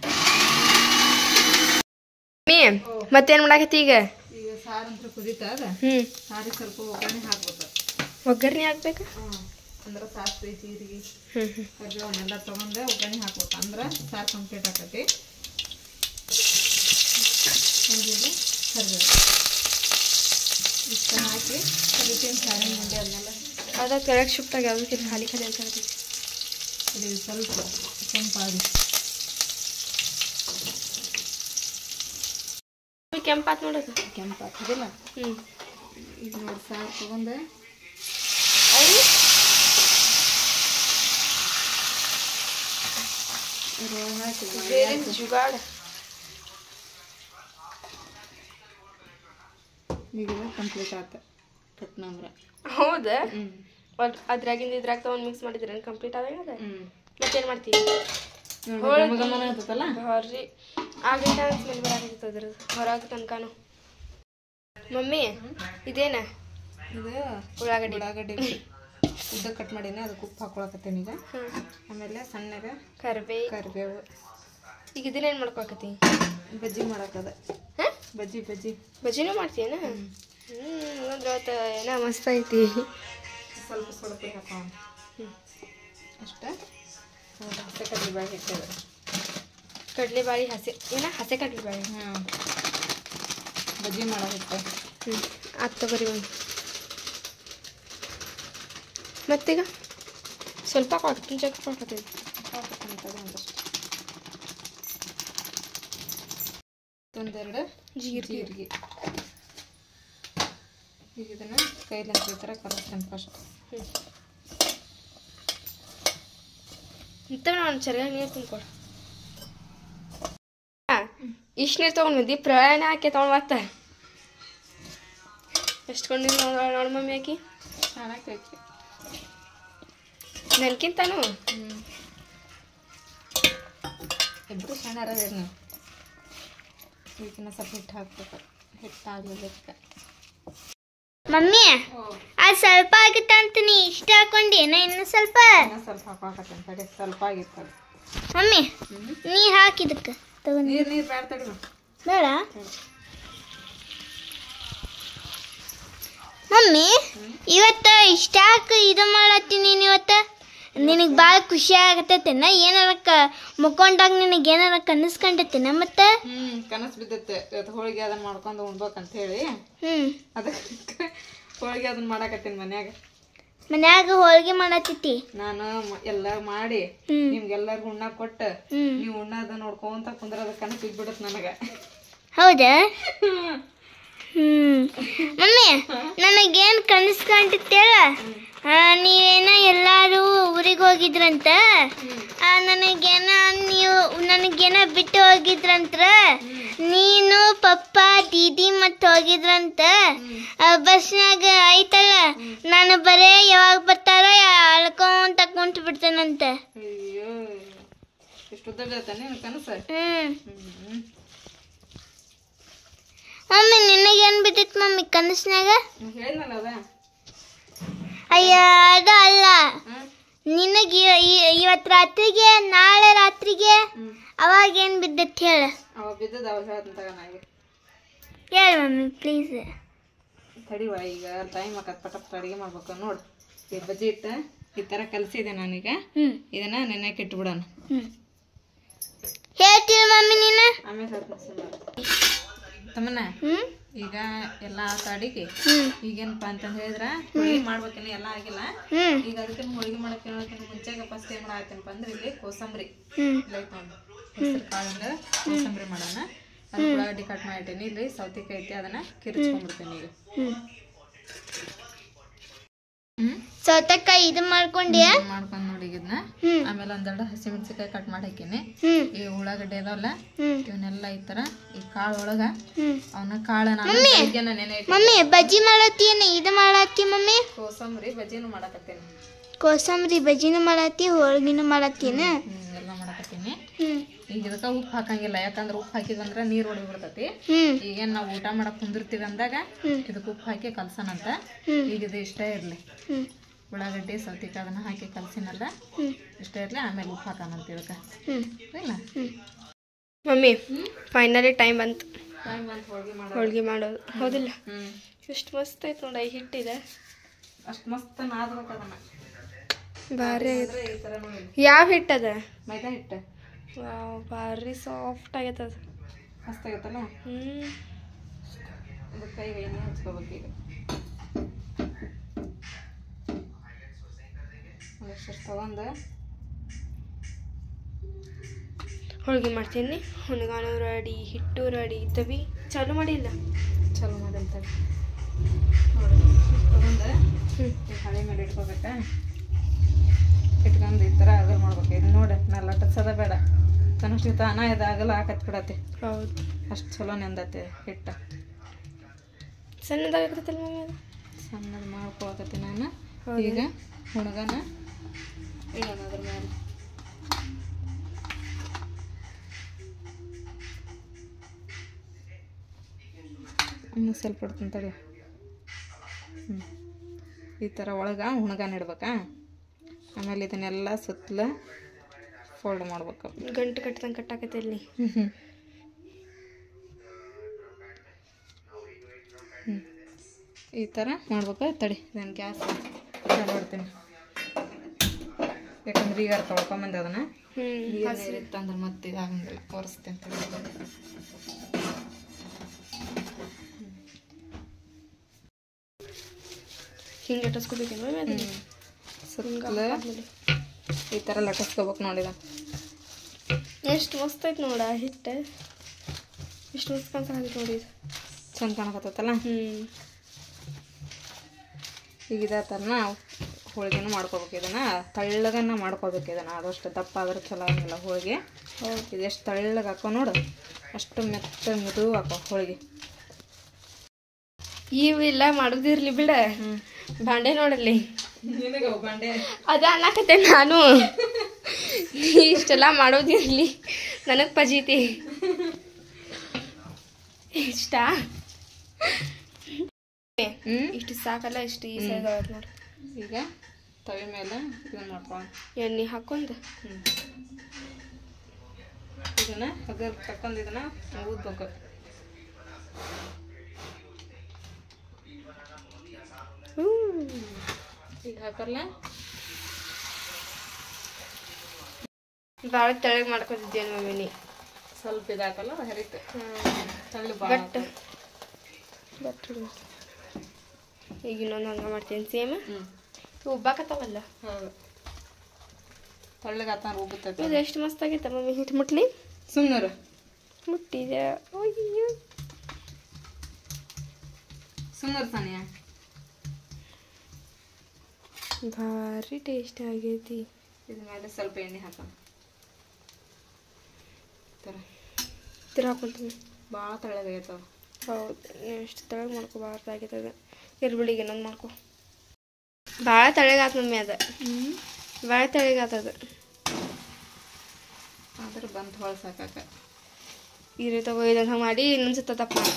ಮತ್ತೇನು ಮಾಡಾಕತ್ತಿ ಈಗ? ಈಗ ಸಾರು ಅಂತ ಕುದೀತಾ ಅದ. ಹ್ಞೂ ಸಾರಿಗೆ ಸ್ವಲ್ಪ ಒಗ್ಗರಣೆ ಹಾಕ್ಬೇಕು. ಒಗ್ಗರಣೆ ಹಾಕ್ಬೇಕಾ? ಹ್ಞೂ ಅಂದ್ರೆ ಸಾಸಿವೆ ಜೀರಿಗೆ ಹ್ಞೂ ಹ್ಞೂ ಕರಿಬೇವನ್ನೆಲ್ಲ ತೊಗೊಂಡೆ ಒಗ್ಗರಣೆ ಹಾಕ್ಬೇಕು. ಅಂದ್ರೆ ಸಾರು ಕಂಪ್ಲೀಟ್ ಆಕತಿ. ಕರಿಬೇವು ಇಷ್ಟ ಹಾಕಿ ಕರಿತೀನಿ ಸಾರಿನ ಮುಂದೆ ಅದನ್ನೆಲ್ಲ. ಅದ ಕೆಳಗೆ ಶಿಫ್ಟಾಗಿ ಅದಕ್ಕೆ ಖಾಲಿ ಖಾಲಿ ಅಂತ ಹೇಳ್ತೀವಿ. ಇದು ಸ್ವಲ್ಪ ಕೆಂಪಾಗಿ ಕೆಂಪಾತ್ ನೋಡೋದು. ಕೆಂಪಾಗ್ತದಿಲ್ಲ. ಹ್ಞೂ ಈಗ ನೋಡಿ ಸಾರು ತೊಗೊಂಡೆ ಹಾಕಿ ಜುಗಾಡ ಈಗ ಕಂಪ್ಲೀಟ್ ಆಯ್ತು ಕಟ್ನಂದ್ರೆ. ಹೌದಾ? ಹ್ಞೂ ಅದ್ರಾಗಿಂದ ಇದ್ರಾಗ ತಗೊಂಡು ಮಿಕ್ಸ್ ಮಾಡಿದ್ರೆ ಕಂಪ್ಲೀಟ್ ಆದಾಗ ಅದ. ಹ್ಞೂ ಮತ್ತೇನು ಮಾಡ್ತೀವಿ? ಗಮನ ಆಗ್ತದಲ್ಲ ಭಾರಿ ಆಗೈತೆ ಸ್ಮೆಲ್ ಬರಾಕತ್ತದ ಅದ್ರದ್ದು ಹೊರಗೆ ತನಕನೂ. ಮಮ್ಮಿ ಇದೇನ ಇದು ಉಳ್ಳಾಗಡ್ಡಿ ಉಳ್ಳಾಗಡ್ಡಿ ಉದ್ದ ಕಟ್ ಮಾಡೀನಿ, ಅದಕ್ಕೆ ಉಪ್ಪು ಹಾಕೊಳಕತ್ತೀನಿ ಈಗ. ಆಮೇಲೆ ಸಣ್ಣಗ ಕರಿಬೇವು ಕರಿಬೇವು. ಈಗ ಇದನ್ನೇನು ಮಾಡ್ಕೊಳಕತ್ತಿ? ಬಜ್ಜಿ ಮಾಡಕ್ಕದ. ಬಜ್ಜಿ ಬಜ್ಜಿ ಬಜ್ಜಿನೂ ಮಾಡ್ತೀಯನ? ಹ್ಞೂ ಅಂದ್ರೆ ಏನೋ ಮಸ್ತ್ ಐತಿ. ಸ್ವಲ್ಪ ಸ್ವಲ್ಪ ಹಾಕೋಣ ಅಷ್ಟೇ. ಹಸಿ ಕಡಲೆಬೇಳೆ ಹಿಟ್ಟಿದೆ. ಕಡಲೆಬೇಳೆ ಹಸಿ ಏನ ಹಸಿ ಕಡಲೆಬೇಳೆ? ಹಾಂ, ಬಜ್ಜಿ ಮಾಡೋ ಹಿಟ್ಟು. ಹ್ಞೂ ಅದು ತಗೋರಿ ಒಂದು. ಮತ್ತೀಗ ಸ್ವಲ್ಪ ಹಾಕಿ ಜಗ್ ಹಾಕತ್ತೀವಿ. ಒಂದೆರಡು ಜೀರಿಗೆ ಜೀರಿಗೆ ಈಗ ಇದನ್ನು ಕೈಲಿ ಈ ಥರ ಕಲಿಸ್ತೀನಿ ಫಸ್ಟ್. ಹ್ಞೂ ಇಂಥ ನಾನು ಚೆನ್ನಾಗಿ ನೀರು ತುಂಬ್ಕೊಡು. ಹಾಂ, ಇಷ್ಟು ನೀರು ತೊಗೊಂಡು ಬಂದು ಪ್ರಯಾಣ ಹಾಕಿ ತೊಗೊಂಡು ಮತ್ತೆ ಎಷ್ಟು ಕೊಂಡು ನೋಡ ನೋಡು ಮಮ್ಮಿ ಹಾಕಿ ಚೆನ್ನಾಗೈತಿ ನನಗಿಂತಾನು. ಹ್ಞೂ ಇಬ್ಬರು ಸಣ್ಣರದೇನು ನೀವು. ಈಗಿನ ಸ್ವಲ್ಪ ಹಿಟ್ಟು ಹಾಕ್ಬೇಕು, ಹಿಟ್ಟು ಆಗಲಿಕ್ಕೆ. ಮಮ್ಮಿ ಅದು ಸ್ವಲ್ಪ ಆಗಿತ್ತ ಅಂತ ನೀ ಇಷ್ಟ ಹಾಕೊಂಡೇನ? ಇನ್ನು ಸ್ವಲ್ಪ ಇನ್ನೂ ಸ್ವಲ್ಪ ಹಾಕೋಕತ್ತೀನಿ ತಡಿ, ಸ್ವಲ್ಪ ಆಗಿತ್ತು. ಮಮ್ಮಿ ನೀ ಹಾಕಿದಕ್ಕೆ ತಗೊಂಡು ನೀರು ನೀರು ಬೇಡ ತಡಿ ಬೇಡ. ಮಮ್ಮಿ ಇವತ್ತು ಇಷ್ಟಾಕ ಇದು ಮಾಡತ್ತೀನಿ ನೀನು. ಇವತ್ತು ನಿನಗೆ ಭಾಳ ಖುಷಿ ಆಗತ್ತೇನ? ಏನಾರ ಕ ಮುಕ್ಕೊಂಡಾಗ ನಿನಗೆ ಏನಾರ ಕನಸ್ಕೊಂಡತ್ತೇನ? ಮತ್ತೆ ಹ್ಞೂ ಕನಸು ಬಿದ್ದತ್ತೆ ಇವತ್ತು ಹೋಳಿಗೆ ಅದನ್ನು ಮಾಡ್ಕೊಂಡು ಉಣ್ಬೇಕಂತ ಹೇಳಿ. ಹ್ಞೂ ಅದಕ್ಕೆ ಹೋಳಿಗೆ ಅದನ್ನು ಮಾಡಾಕತ್ತೀನಿ ಮನ್ಯಾಗ. ಮನ್ಯಾಗ ಹೋಳಿಗೆ ಮಾಡತ್ತಿತ್ತಿ ನಾನು ಎಲ್ಲ ಮಾಡಿ ಹ್ಮ್. ನಿಮ್ಗೆಲ್ಲರಿಗೂ ಉಣ್ಣ ಕೊಟ್ಟು ಹ್ಮ್. ನೀವು ಉಣ್ಣದ ನೋಡ್ಕೊಂತ ಕುಂದ್ರದ ಕನಸು ಬಿದ್ಬಿಡತ್ ನನಗೆ. ಹೌದಾ? ಹ್ಮ್ ಮಮ್ಮಿ ನನಗೇನು ಕನಸ್ಕೊಂಡಿತ್ತೇಳ? ನೀವೇನ ಎಲ್ಲಾರು ಊರಿಗೆ ಹೋಗಿದ್ರಂತ, ನನಗೇನ ನೀವು ನನಗೇನ ಬಿಟ್ಟು ಹೋಗಿದ್ರಂತ. ನೀನು ಪಪ್ಪ ದೀದಿ ಮತ್ತು ಹೋಗಿದ್ರಂತ ಬಸ್ನಾಗ ಐತಲ್ಲ. ನಾನು ಬರೇ ಯಾವಾಗ ಬರ್ತಾರ ಅಳ್ಕೊಂತ ಕುಂತು ಬಿಡ್ತೇನಂತ. ಅಯ್ಯೋ ಎಷ್ಟು ಉದ್ದ ಬೀಳ್ತಾನೆ ನೀನು ಕನಸು. ಹ್ಮ್ ಹ್ಞೂ ಮಮ್ಮಿ ನಿನಗೇನು ಬಿದ್ದಿತ್ತು ಮಮ್ಮಿ ಕನಸ್ನಾಗ? ಹೇಳಿದ್ನಲ್ಲ ಅದ. ಅಯ್ಯ ಅದು ಅಲ್ಲ, ಹ್ಞೂ ನಿನಗೆ ಇವತ್ತು ರಾತ್ರಿಗೆ ನಾಳೆ ರಾತ್ರಿಗೆ ಅವಾಗ ಏನು ಬಿದ್ದೈತಿ ಹೇಳ. ಅವಾಗ ಬಿದ್ದದ ಅವಾಗ ಹೇಳ್ತೀನಿ ತಗ ನನಗೆ. ಹೇಳ ಮಮ್ಮಿ ಪ್ಲೀಸ್. ತಡಿವ ಈಗ ಟೈಮ್ ಆಕತ್ ಪಟ ಪಟ ಅಡುಗೆ ಮಾಡ್ಬೇಕು. ನೋಡು ಈ ಬಜ್ಜಿ ಇಟ್ಟು ಈ ಥರ ಕಲಸಿದೆ ನಾನೀಗ. ಹ್ಮ್ ಇದನ್ನ ನೆನೆಯಕ್ಕೆ ಇಟ್ಬಿಡೋಣ. ಹ್ಮ್ ಹೇಳ್ತೀವಿ ಮಮ್ಮಿ ನೀನು? ಆಮೇಲೆ ಹೇಳ್ತೀನಿ ತಮ್ಮನ. ಹ್ಮ್ ಈಗ ಎಲ್ಲ ಆತ ಅಡಿಗೆ. ಹ್ಮ್ ಈಗೇನಪ್ಪ ಅಂತಂದು ಹೇಳಿದ್ರೆ ಹೋಳಿಗೆ ಮಾಡ್ಬೇಕೇನೆ ಎಲ್ಲ ಆಗಿಲ್ಲ. ಹ್ಮ್ ಈಗ ಅದಕ್ಕೆ ಹೋಳಿಗೆ ಮಾಡಕ್ಕೆ ಹೇಳೋದಕ್ಕಿಂತ ಮುಂಚೆಗೆ ಫಸ್ಟ್ ಏನು ಮಾಡಾಕತ್ತೇನಪ್ಪ ಅಂದ್ರೆ ಇಲ್ಲಿ ಕೋಸಂಬರಿ ಹ್ಮ್ ಲೈಕ್ ನೋಡಿ ಹೆಸರು ಕಾಳಿಂದ ಕೋಸಂಬರಿ ಮಾಡೋಣ. ಅದು ಉಳ್ಳಾಗಡ್ಡಿ ಕಟ್ ಮಾಡಿಟ್ಟೇನಿ. ಇಲ್ಲಿ ಸೌತೆಕಾಯಿ ಐತಿ, ಅದನ್ನ ಕಿರಿಚ್ಕೊಂಡ್ಬಿಡ್ತೇನೆ ಈಗ. ಹ್ಮ್ ಹ್ಮ್ ಸೌತೆಕಾಯಿ ಇದು ಮಾಡ್ಕೊಂಡ್ಯಾ? ಮಾಡ್ಕೊಂಡು ನೋಡಿ ಇದನ್ನ. ಹ್ಮ್ ಆಮೇಲೆ ಒಂದೆರಡು ಹಸಿಮೆಣಸಿಕಾಯಿ ಕಟ್ ಮಾಡಿ ಹಾಕೀನಿ. ಹ್ಮ್ ಈ ಉಳ್ಳಾಗಡ್ಡಿ ಅದಾವಲ್ಲ ಹ್ಮ್ ಇವನ್ನೆಲ್ಲ ಈ ಥರ ಈ ಕಾಳು ಒಳಗ ಹ್ಮ್ ಅವನ್ನ ಕಾಳು ನಾನು ಬೆಳಿಗ್ಗೆ ನೆನೆ ಇಟ್ಟು ಮಮ್ಮಿ ಬಜ್ಜಿ ಮಾಡತ್ತೀನ? ಇದು ಮಾಡತ್ತಿ ಮಮ್ಮಿ? ಕೋಸಂಬರಿ ಬಜ್ಜಿನೂ ಮಾಡಾಕತ್ತೇನೆ. ಕೋಸಂಬರಿ ಬಜ್ಜಿನೂ ಮಾಡತ್ತಿ, ಹೋಳ್ಗಿನೂ ಮಾಡತ್ತೀನ? ಹ್ಮ್ ಎಲ್ಲ ಮಾಡಾಕತ್ತೀನಿ. ಹ್ಮ್ ಈಗ ಇದಕ್ಕೆ ಉಪ್ಪು ಹಾಕಂಗಿಲ್ಲ, ಯಾಕಂದ್ರೆ ಉಪ್ಪು ಹಾಕಿದಂದ್ರೆ ನೀರು ಹೊಡಿಬಿಡ್ತೈತಿ. ಹ್ಮ್ ಈಗೇನು ನಾವು ಊಟ ಮಾಡಕ್ ಕುಂದಿರ್ತೀವಿ ಅಂದಾಗ ಹ್ಮ್. ಇದಕ್ಕೆ ಉಪ್ಪು ಹಾಕಿ ಕಲ್ಸನಂತ. ಹ್ಮ್. ಈಗ ಇದು ಇಷ್ಟೇ ಇರಲಿ. ಹ್ಮ್ ಉಳ್ಳಾಗಡ್ಡಿ ಸೌತೆಕಾಯಿ ಅದನ್ನ ಹಾಕಿ ಕಲ್ಸಿನಲ್ಲ ಹ್ಮ್ ಇಷ್ಟೇ ಇರಲಿ. ಆಮೇಲೆ ಉಪ್ಪು ಹಾಕೋಣಂತ ಇದಕ್ಕೆ ಹ್ಮ್ ಇಲ್ಲ. ಹ್ಮ್ ಮಮ್ಮಿ ಫೈನಲಿ ಟೈಮ್ ಬಂತು ಟೈಮ್ ಬಂತು ಹೋಳಿಗೆ ಮಾಡೋದು. ಹೋಳಿಗೆ ಮಾಡೋದು. ಹೌದಿಲ್ಲ? ಹ್ಞೂ ಎಷ್ಟು ಮಸ್ತ್ ಐತೆ ನೋಡಿ ಈ ಹಿಟ್ಟಿದೆ. ಅಷ್ಟು ಮಸ್ತ್ ನಾದ್ಬೇಕು ಅದನ್ನ. ಭಾರಿ ಅಂದ್ರೆ ಈ ಥರ ನೋಡಿ ಯಾವ ಹಿಟ್ಟದ? ಮೈದಾ ಹಿಟ್ಟು ವಾವ್ ಭಾರಿ ಸಾಫ್ಟ್ ಆಗೈತೆ ಅದು. ಮಸ್ತ್ ಆಗತ್ತಲ್ಲ. ಹ್ಞೂ ಅದಕ್ಕೆ ಈಗ ಎಣ್ಣೆ ಹಚ್ಕೋಬೇಕು. ಈಗ ಒಂದಷ್ಟು ತಗೊಂಡು ಹೋಳಿಗೆ ಮಾಡ್ತೀನಿ. ಹುಣ್ಗಾನು ರೆಡಿ, ಹಿಟ್ಟು ರೆಡಿ. ತವಿ ಚಾಲು ಮಾಡಿಲ್ಲ? ಚಲೋ ಮಾಡಂತ ನೋಡಿ ತಗೊಂಡು ಹ್ಞೂ ಈ ಹಳೆ ಮೇಲೆ ಇಟ್ಕೋಬೇಕಾ. ಇಟ್ಕೊಂಡು ಈ ಥರ ಆಗಲ್ ಮಾಡ್ಬೇಕು. ಇದು ನೋಡಿ ನಾ ಲಟಸದ ಬೇಡ, ತನ್ನಷ್ಟು ತಾನ ಇದು ಆಗಲ್ಲ ಹಾಕತ್ ಬಿಡತ್ತೆ. ಹೌದು ಅಷ್ಟು ಚಲೋ ನೆಂದತ್ತೆ ಹಿಟ್ಟು. ಸಣ್ಣದಾಗಿರ್ತೈತಲ್ಲ ಮಮ್ಮಿ ಅದು? ಸಣ್ಣದು ಮಾಡ್ಕೊಳಕತ್ತಿ ನಾನು. ಹೌದಾ? ಈಗ ಹುಣಗನ ಇಡೋಣ ಅದ್ರ ಮೇಲೆ. ಇನ್ನು ಸ್ವಲ್ಪ ಇಡ್ತೀನಿ ತಡಿ. ಹ್ಞೂ ಈ ಥರ ಒಳಗೆ ಹುಣಗಾನ ಇಡ್ಬೇಕಾ. ಆಮೇಲೆ ಇದನ್ನೆಲ್ಲ ಸುತ್ತಲ ಫೋಲ್ಡ್ ಮಾಡ್ಬೇಕು. ಗಂಟು ಕಟ್ಟದಂಗೆ ಕಟ್ಟಾಕತ್ತೆ ಇಲ್ಲಿ. ಹ್ಞೂ ಹ್ಞೂ ಹ್ಞೂ ಈ ಥರ ಮಾಡ್ಬೇಕು. ತಡಿ ನಾನು ಗ್ಯಾಸ್ ಚಾಲು ಮಾಡ್ತೀನಿ, ಯಾಕಂದ್ರೆ ಈಗ ತೊಳ್ಕೊಂಬಂದೆ ಅದನ್ನು. ಹ್ಞೂ ಇರುತ್ತೆ ಅಂದ್ರೆ ಮತ್ತೆ ಇದಾಗಂಗಿಲ್ಲ, ತೋರಿಸ್ತೇನೆ. ಹಿಂಗೆ ಲಟ್ಟಿಸ್ಕೋಬೇಕೇನು ಅದನ್ನು? ಸುತ್ತಲ ಈ ಥರ ಲಟ್ಟಿಸ್ಕೋಬೇಕು ನೋಡಿದ. ಎಷ್ಟು ಮಸ್ತ್ ಐತೆ ನೋಡ ಹಿಟ್ಟು, ಎಷ್ಟು ಮಸ್ತ್ ಕಾಣಿಸ್ತಾಗೈತೆ ನೋಡಿ. ಇದು ಚಂದ ಕಾಣಕತ್ತಲ್ಲ. ಹ್ಞೂ ಈಗ ಇದೇ ಥರ ನಾವು ಹೋಳಿಗೆನೂ ಮಾಡ್ಕೋಬೇಕು. ಇದನ್ನು ತಳ್ಳಗನ್ನ ಮಾಡ್ಕೋಬೇಕು. ಇದನ್ನು ಆದಷ್ಟು ದಪ್ಪ ಆದ್ರೆ ಚಲೋ ಆಗಿಲ್ಲ ಹೋಳಿಗೆ. ಹೌದು. ಇದು ಎಷ್ಟು ತಳ್ಳಗೆ ಹಾಕೋ ನೋಡು, ಅಷ್ಟು ಮೆತ್ತ ಮೆದು ಹಾಕೋ ಹೋಳಿಗೆ. ಇವೆಲ್ಲ ಮಾಡೋದಿರ್ಲಿ ಬಿಡ, ಬಾಂಡೆ ನೋಡಲ್ಲಿ ಬಂಡೆ ಅದ ಅನ್ನಕತ್ತೆ ನಾನು. ಇಷ್ಟೆಲ್ಲ ಮಾಡೋದಿರ್ಲಿ, ನನಗೆ ಪಜೀತಿ ಇಷ್ಟ. ಹ್ಞೂ ಇಷ್ಟು ಸಾಕಲ್ಲ, ಇಷ್ಟು ಈ ಸೈಜ್ ಆಗತ್ತೆ ನೋಡಿ. ಈಗ ತವೆ ಮೇಲೆ ಇದನ್ನು ಮಾಡ್ಕೊಳ್ಳೋಣ, ಎಣ್ಣೆ ಹಾಕೊಂಡು. ಹ್ಞೂ ಇದನ್ನು ಅದ್ರ ತಕ್ಕೊಂಡು ಇದನ್ನು ಊದ್ಬೇಕು. ಈಗ ಹಾಕಲ್ಲ ಭಾಳ ತೆಳಗೆ ಮಾಡ್ಕೊತಿದ್ದೇನೆ ಮಮ್ಮಿನಿ. ಸ್ವಲ್ಪ ಇದಾಕಲ್ಲ ಹರಿತು ತಳ್ಳು ಬಟ್ ಬಟ್ ಈಗ ಇನ್ನೊಂದು ಹಂಗೆ ಮಾಡ್ತೀನಿ ಸೇಮ್. ಹ್ಞೂ ಉಬ್ಬಾಕತ್ತಾವಲ್ಲ. ಹೌದು, ತಳ್ಳಗೆ ಆತ ರುಬ್ಬುತ್ತೆ. ಇದು ಎಷ್ಟು ಮಸ್ತ್ ಆಗೈತೆ ಮಮ್ಮಿ. ಹಿಟ್ಟು ಮುಟ್ಲಿ ಸುಮ್ಮನೆ ಮುಟ್ಟಿದೆ. ಅಯ್ಯೋ ಸುಮ್ಮನೆ ಸಾನಿಯ ಭಾರಿ ಟೇಸ್ಟ್ ಆಗೈತಿ. ಇದ್ರ ಮೇಲೆ ಸ್ವಲ್ಪ ಎಣ್ಣೆ ಹಾಕೋಣ. ಥರ ತಿರು ಹಾಕೊಂತೀನಿ. ಭಾಳ ತಳ್ಳಗಾಗೈತವ. ಹೌದು, ನೀವು ಎಷ್ಟು ತೆಳಗೆ ಮಾಡ್ಕೋಬಾರ್ದು ಆಗೈತದ. ಇರ್ಬಿಳಿಗೆ ಇನ್ನೊಂದು ಮಾಡ್ಕೊ. ಭಾಳ ತೆಳಗಾತ ಮಮ್ಮಿ ಅದ. ಭಾಳ ತೆಳಗಾತದ. ಆದ್ರೆ ಬಂದು ಹೊಳ ಸಾಕಾಕ ಈ ರೀತಿ ತಗೋ ಇದಂಗೆ ಮಾಡಿ ಇನ್ನೊಂದ್ಸತ್ತ ತಪ್ಪ ಮಾಡಿ.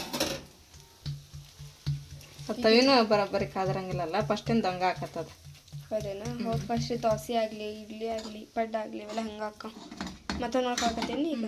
ತವಿನೂ ಬರೋಬ್ಬರಿ ಕಾದ್ರಂಗಿಲ್ಲಲ್ಲ, ಫಸ್ಟಿಂದ ಹಂಗೆ ಹಾಕತ್ತದ. ಹೌದೇನಾ? ಹೌದು, ಫಸ್ಟ್ ದೋಸೆ ಆಗಲಿ ಇಡ್ಲಿ ಆಗಲಿ ಪಡ್ಡು ಆಗಲಿ ಇವೆಲ್ಲ ಹಂಗೆ ಹಾಕ. ಮತ್ತೊಂದು ಮಾಡ್ಕೊಳಕತ್ತೇನಿ ಈಗ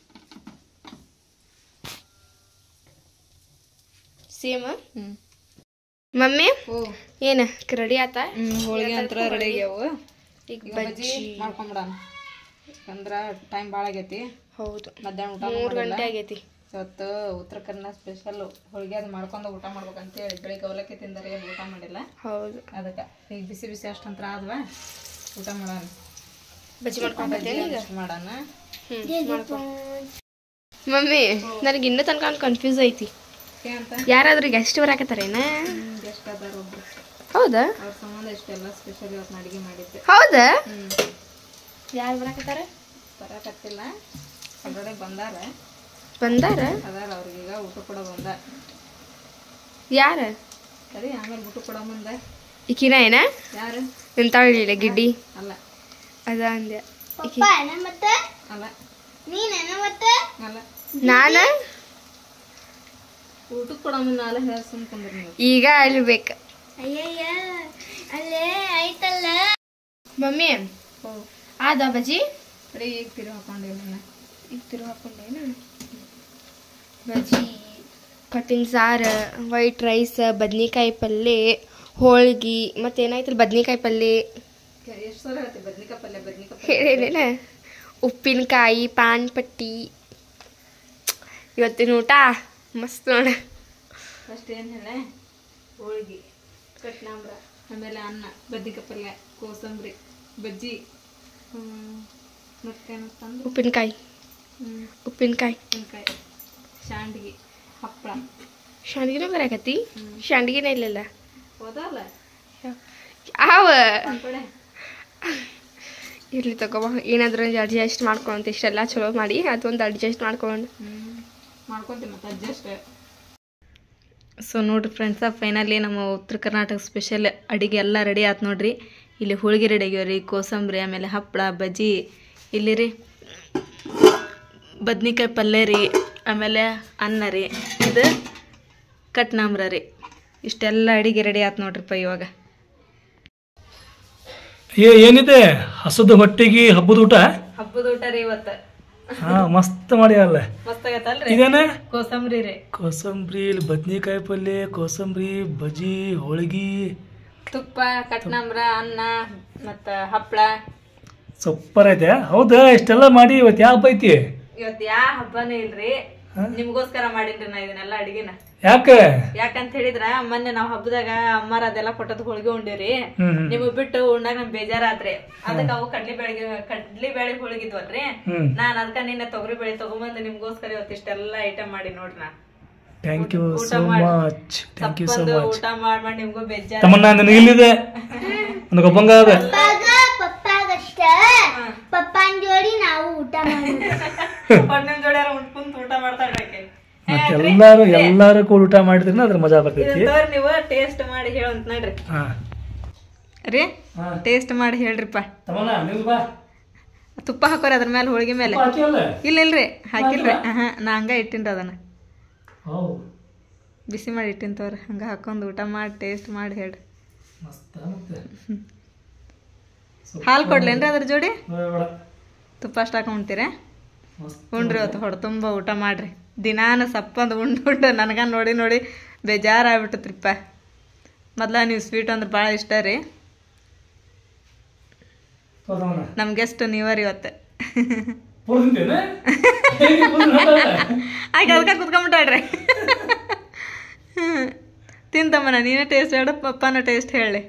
ಸೇಮ್. ಹ್ಞೂ ಮಮ್ಮಿ ಓ ಏನು ರೆಡಿ ಆತ? ಹ್ಞೂ ಹೋಳಿಗೆ ಅಂತ ರೆಡಿ ಆಗ್ಯಾವು. ಈಗ ಈಗ ಬಜ್ಜಿ ಬಜ್ಜಿ ಮಾಡ್ಕೊಂಬಿಡೋಣ, ಯಾಕಂದ್ರೆ ಟೈಮ್ ಭಾಳ ಆಗೈತಿ. ಹೌದು, ಮಧ್ಯಾಹ್ನ ಊಟ ಮೂರು ಮಾಡಿಲ್ಲ. ಗಂಟೆ ಆಗೈತಿ. ಇವತ್ತು ಉತ್ತರ ಕನ್ನಡ ಸ್ಪೆಷಲ್ ಹೋಳಿಗೆ ಅದು ಮಾಡ್ಕೊಂಡು ಊಟ ಮಾಡ್ಬೇಕಂತೇಳಿ ಬೆಳಿಗ್ಗೆ ಅವಲಕ್ಕಿ ತಿಂದರೆ ಏನು ಊಟ ಮಾಡಿಲ್ಲ. ಹೌದು, ಅದಕ್ಕೆ ಈಗ ಬಿಸಿ ಬಿಸಿ ಅಷ್ಟಂತ್ರ ಆದ್ವಾ ಊಟ ಮಾಡೋಣ. ಬಜ್ಜಿ ಮಾಡ್ಕೊಂಬತ್ತೇನೆ ಈಗ ಮಾಡೋಣ. ಹ್ಞೂ ಮಾಡ್ಕೊ. ಮಮ್ಮಿ ನನಗೆ ಇನ್ನೂ ತನಕ ಕನ್ಫ್ಯೂಸ್ ಐತಿ. ಅಂತ ಯಾರಾದ್ರೂ ಗೆಸ್ಟ್ ಬರಾಕತ್ತಾರೇನ? ಗೆಸ್ಟ್ ಅದಾರ ಒಬ್ರು. ಹೌದಾ? ಅವ್ರ ಸಂಬಂಧ ಇಷ್ಟೆಲ್ಲ ಸ್ಪೆಷಲ್ ಇವತ್ತು ಅಡುಗೆ ಮಾಡಿದ್ದೆ. ಹೌದಾ? ಹ್ಞೂ ಯಾರು ಬರಾಕತ್ತಾರ? ಬರಕತ್ತಿಲ್ಲ, ಹೊರಗಡೆ ಬಂದಾರ. ಬಂದಾರ? ಅದಾರ ಅವ್ರಿಗೀಗ ಊಟ ಕೂಡ ಬಂದ. ಯಾರ? ಸರಿ ಆಮೇಲೆ ಊಟ ಕೂಡ ಮುಂದೆ. ಈಕಿನ ಏನ? ಯಾರು? ನಿಂತಾಳಿಲ್ಲ ಗಿಡ್ಡಿ ಅಲ್ಲ ಅದ ಅಂದ್ಯ. ಮತ್ತೆ ಅಲ್ಲ ನೀನೇನ ಮತ್ತೆ ಅಲ್ಲ ನಾನ ಊಟಕ್ಕೆ ಕೂಡ ಮುಂದೆ ನಾಳೆ ಹೇಳಿ ಸುಮ್ಕೊಂಡ್ರಿ ನೀವು. ಈಗ ಅಲ್ಬೇಕು. ಅಯ್ಯಯ್ಯ ಅಲ್ಲೇ ಆಯ್ತಲ್ಲ. ಮಮ್ಮಿ ಆದ ಬಜ್ಜಿ ಸರಿ ಈಗ ತಿರು ಹಾಕೊಂಡಿಲ್ಲ. ಈಗ ತಿರು ಹಾಕೊಂಡೇನು? ಬಜ್ಜಿ, ಕಟ್ಟಿನ ಸಾರು, ವೈಟ್ ರೈಸ್, ಬದ್ನಿಕಾಯಿ ಪಲ್ಯ, ಹೋಳ್ಗಿ, ಮತ್ತೇನಾಯ್ತಲ್ಲ ಬದ್ನಿಕಾಯಿ ಪಲ್ಯ. ಎಷ್ಟು ಸಲ ಹೇಳ್ತೀವಿ ಬದ್ನಿಕಾಯಿ ಪಲ್ಯ ಬದ್ನಿಕಾಯಿ ಹೇಳಿಲ್ಲ. ಉಪ್ಪಿನಕಾಯಿ, ಪಾನ್ ಪಟ್ಟಿ. ಇವತ್ತಿನ ಊಟ ಮಸ್ತ್ ನೋಡ. ಫಸ್ಟ್ ಏನು ಹೇಳ? ಹೋಳ್ಗಿ, ಕಟ್ನಾಂಬ್ರ, ಆಮೇಲೆ ಅನ್ನ, ಬದ್ನಿಕಾಯಿ ಪಲ್ಯ, ಕೋಸಂಬರಿ, ಬಜ್ಜಿ, ಮತ್ತೇನಂತಂದ್ರೆ ಉಪ್ಪಿನಕಾಯಿ ಹ್ಞೂ ಉಪ್ಪಿನಕಾಯಿ ಉಪ್ಪಿನಕಾಯಿ, ಶಾಂಡ್ಗಿ, ಹಪ್ಪಳ. ಶಾಂಡ್ಗಿನೂ ಬರಾಕತ್ತಿ? ಶಾಂಡ್ಗಿನ ಇಲ್ಲಲ್ಲ. ಹೋದಲ್ಲ ಆವ ಪಪ್ಪಡೆ. ಇರ್ಲಿ ತಗೋ, ಏನಾದರೂ ಒಂದು ಅಡ್ಜಸ್ಟ್ ಮಾಡ್ಕೊಂತ ಇಷ್ಟೆಲ್ಲ ಚಲೋ ಮಾಡಿ ಅದೊಂದು ಅಡ್ಜಸ್ಟ್ ಮಾಡ್ಕೊಂಡು ಹ್ಞೂ ಮಾಡ್ಕೊತೀವಿ ಮತ್ತೆ ಅಡ್ಜಸ್ಟ್. ಸೊ ನೋಡಿರಿ ಫ್ರೆಂಡ್ಸ, ಫೈನಲಿ ನಮ್ಮ ಉತ್ತರ ಕರ್ನಾಟಕ ಸ್ಪೆಷಲ್ ಅಡುಗೆ ಎಲ್ಲ ರೆಡಿ ಆಯ್ತು ನೋಡ್ರಿ. ಇಲ್ಲಿ ಹೋಳಿಗೆ ರೆಡಿ ಆಗ್ಯಾವ ರೀ, ಕೋಸಂಬರಿ, ಆಮೇಲೆ ಹಪ್ಪಳ, ಬಜ್ಜಿ, ಇಲ್ಲಿ ರೀ ಬದ್ನಿಕಾಯಿ ಪಲ್ಯ ರೀ, ಆಮೇಲೆ ಅನ್ನ ರೀ. ಇದು ಕಟ್ನಾಮ್ರ ರೀ. ಇಷ್ಟೆಲ್ಲ ಅಡಿಗೆ ರೆಡಿ ಆಯ್ತು ನೋಡ್ರಿಪ್ಪ. ಇವಾಗ ಏ ಏನಿದೆ ಹಸದ ಹೊಟ್ಟಿಗೆ ಹಬ್ಬದ ಊಟ? ಹಬ್ಬದ ಊಟ ರೀ ಇವತ್ತು. ಹಾ ಮಸ್ತ್ ಮಾಡ್ಯಾರಲ್ಲ. ಮಸ್ತ್ ಆಗತ್ತಲ್ರಿ. ಇದೇನ ಕೋಸಂಬರಿ ರೀ. ಕೋಸಂಬರಿ, ಇಲ್ಲಿ ಬದ್ನಿಕಾಯಿ ಪಲ್ಯ, ಕೋಸಂಬರಿ, ಬಜ್ಜಿ, ಹೋಳಿಗೆ, ತುಪ್ಪ, ಕಟ್ನಾಮ್ರ, ಅನ್ನ ಮತ್ತ ಹಪ್ಪಳ. ಸೂಪರ್ ಐತೆ. ಹೌದಾ ಇಷ್ಟೆಲ್ಲ ಮಾಡಿ ಇವತ್ತು ಯಾವ ಹಬ್ಬ ಐತಿ? ಇವತ್ತು ಯಾ ಹಬ್ಬನೇ ಇಲ್ರಿ, ನಿಮ್ಗೋಸ್ಕರ ಮಾಡಿನ್ರಿ ನಾ ಇದನ್ನೆಲ್ಲ ಅಡಿಗೆನ. ಯಾಕೆ? ಯಾಕಂತ ಹೇಳಿದ್ರ ಮೊನ್ನೆ ನಾವ್ ಹಬ್ಬದಾಗ ಅಮ್ಮಾರ ಅದೆಲ್ಲ ಕೊಟ್ಟದ್ ಹೋಳಿಗೆ ಉಂಡಿರಿ. ಹ್ಮ್ ನಿಮಗ್ ಬಿಟ್ಟು ಉಣ್ಣಾಗ ನಮ್ ಬೇಜಾರಾತ್ರಿ. ಅದಕ್ಕ ಅವು ಕಡ್ಲಿ ಬೆಳಿಗ್ಗೆ ಕಡ್ಲಿ ಬೇಳೆ ಹೋಳಿಗಿದ್ವಲ್ರಿ. ಹ್ಮ್ ನಾನ್ ಅದಕ್ಕ ನಿನ್ನೆ ತೊಗರಿ ಬೇಳೆ ತಗೊಂಬಂದು ನಿಮ್ಗೋಸ್ಕರ ಇವತ್ತು ಇಷ್ಟೆಲ್ಲ ಐಟಮ್ ಮಾಡಿ ನೋಡ್ರಿ. ನಾ thank you so much. Thank you so much. ಊಟ ಮಾಡಿ ಮಾಡಿ ನಿಮ್ಗೂ ಬೇಜಾರ. ತಮ್ಮನ್ನ ನನಗಿಲ್ಲಿದೆ ನನಗೊಬ್ಬಂಗ ಅದ. ಪಪ್ಪಾಗಷ್ಟ ಪಪ್ಪಾನ್ ಜೋಡಿ ನಾವು ಊಟ ಮಾಡೋದು. ನಿಮ್ ಜೋಡಿ ಉಂಟ್ಕುಂತ ಊಟ ಮಾಡ್ತಾಳ್ರಿ. ಮತ್ತೆ ಎಲ್ಲಾರು ಎಲ್ಲಾರು ಕೂಡ ಊಟ ಮಾಡಿದ್ರೆ ಅದ್ರ ಮಜಾ ಬರ್ತೈತಿ. ನೀವು ಟೇಸ್ಟ್ ಮಾಡಿ ಹೇಳಂತ ನೋಡ್ರಿ. ಹಾ ರೀ ಟೇಸ್ಟ್ ಮಾಡಿ ಹೇಳ್ರಿಪ್ಪ. ತಮ್ಮನ್ನ ನೀವು ಬಾ. ತುಪ್ಪ ಹಾಕೋರಿ ಅದ್ರ ಮೇಲೆ, ಹೋಳಿಗೆ ಮೇಲೆ. ಇಲ್ಲ ಇಲ್ರಿ ಹಾಕಿಲ್ರಿ. ಹಾ ನಾ ಹಂಗ ಇಟ್ಟಿನ್ರಿ ಅದನ್ನ. ಬಿಸಿ ಮಾಡಿ ಇಟ್ಟಿನ ತೋರಿ. ಹಂಗ ಹಾಕೊಂಡು ಊಟ ಮಾಡಿ ಟೇಸ್ಟ್ ಮಾಡಿ ಹೇಳ್ರಿ. ಹಾಲು ಕೊಡ್ಲೇನ್ರಿ ಅದ್ರ ಜೋಡಿ? ತುಪ್ಪ ಅಷ್ಟು ಹಾಕೊಂಡ್ತೀರ? ಉಂಡ್ರಿ ಇವತ್ತು ಹೊಡೆ ತುಂಬ ಊಟ ಮಾಡ್ರಿ. ದಿನಾನು ಸಪ್ಪಂದು ಉಂಡು ಉಂಡು ನನಗ ನೋಡಿ ನೋಡಿ ಬೇಜಾರಾಗ್ಬಿಟ್ಟತ್ರಿಪ್ಪ. ಮೊದ್ಲ ನೀವು ಸ್ವೀಟ್ ಅಂದ್ರೆ ಭಾಳ ಇಷ್ಟ ರೀ. ನಮ್ ಗೆಸ್ಟ್ ನೀವರಿ ಇವತ್ತು. ಆಯ್ತು ಅದಕ್ಕೆ ಕುತ್ಕೊಂಡ್ಬಿಟ್ಟಾಡ್ರಿ. ತಿಂತಮ್ಮನ ನೀನೇ ಟೇಸ್ಟ್ ಹೇಳ, ಪಪ್ಪನ ಟೇಸ್ಟ್ ಹೇಳಿ.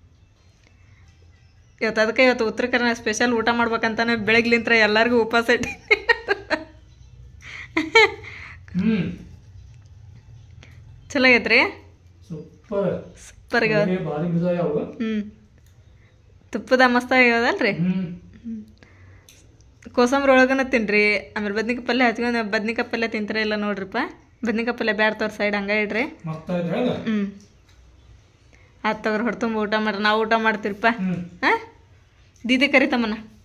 ಇವತ್ತು ಅದಕ್ಕೆ ಇವತ್ತು ಉತ್ತರ ಕರ್ನಾಟಕ ಸ್ಪೆಷಲ್ ಊಟ ಮಾಡ್ಬೇಕಂತಾನೆ ಬೆಳಗ್ಲಿಂತ್ರ ಎಲ್ಲರಿಗೂ ಉಪವಾಸ ಇಟ್ಟು. ಚಲೋ ಆಗೈತ್ರಿ. ಸೂಪರ್ ಆಗ್ಯಾವ. ಹ್ಞೂ ತುಪ್ಪದ ಮಸ್ತ್ ಆಗ್ಯಾವದಲ್ರಿ. ಕೋಸಂಬರಿ ಒಳಗನ ತಿನ್ರಿ. ಆಮೇಲೆ ಬದ್ನಿಕಾಯಿ ಪಲ್ಯ ಹಚ್ಕೊಂಡು ಬದ್ನಿಕಾಯಿ ಪಲ್ಯ ತಿಂತಾರ ಇಲ್ಲ ನೋಡ್ರಿಪ್ಪ. ಬದ್ನಿಕಾಯಿ ಪಲ್ಯ ಬ್ಯಾಡ ತೋರ್ ಸೈಡ್ ಹಂಗ ಇಡ್ರಿ. ಹ್ಞೂ ಆತ್ ತಗೋರಿ ಹೊಡ್ತುಂಬ ಊಟ ಮಾಡ್ರಿ. ನಾವು ಊಟ ಮಾಡ್ತೀರಿಪ್ಪ. ಹಾಂ ದೀದಿ ಕರಿತಮ್ಮನ.